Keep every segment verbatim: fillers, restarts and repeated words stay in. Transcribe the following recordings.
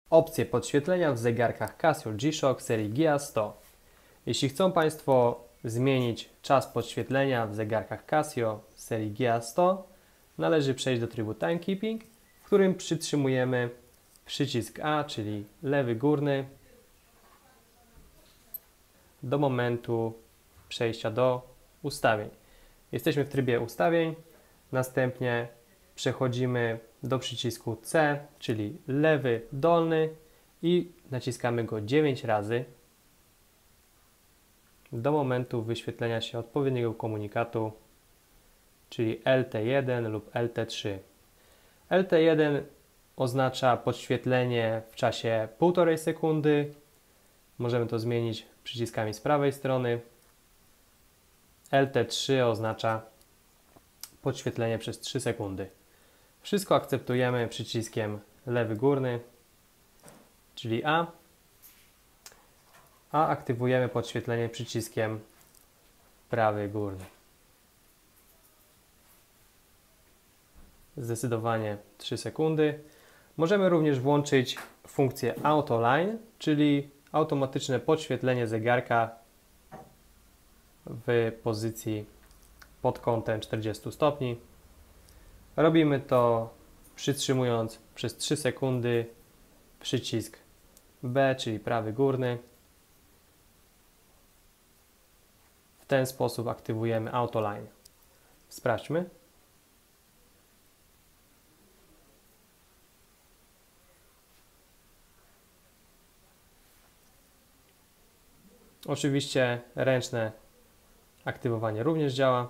opcje podświetlenia w zegarkach Casio G-Shock serii G A sto. Jeśli chcą Państwo zmienić czas podświetlenia w zegarkach Casio serii G A sto, należy przejść do trybu Timekeeping, w którym przytrzymujemy przycisk A, czyli lewy górny, do momentu przejścia do ustawień. Jesteśmy w trybie ustawień, następnie przechodzimy do przycisku C, czyli lewy dolny i naciskamy go dziewięć razy do momentu wyświetlenia się odpowiedniego komunikatu, czyli L T jeden lub L T trzy. L T jeden oznacza podświetlenie w czasie półtorej sekundy. Możemy to zmienić przyciskami z prawej strony. L T trzy oznacza podświetlenie przez trzy sekundy. Wszystko akceptujemy przyciskiem lewy górny, czyli A, a aktywujemy podświetlenie przyciskiem prawy górny. Zdecydowanie trzy sekundy. Możemy również włączyć funkcję Auto Line, czyli automatyczne podświetlenie zegarka w pozycji pod kątem czterdzieści stopni. Robimy to przytrzymując przez trzy sekundy przycisk B, czyli prawy górny. W ten sposób aktywujemy Auto Line. Sprawdźmy. Oczywiście ręczne aktywowanie również działa.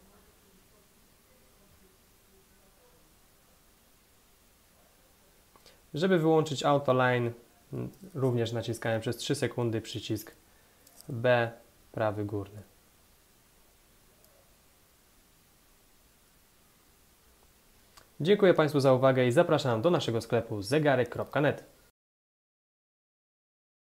Żeby wyłączyć Auto Line, również naciskamy przez trzy sekundy przycisk B, prawy górny. Dziękuję Państwu za uwagę i zapraszam do naszego sklepu zegarek kropka net.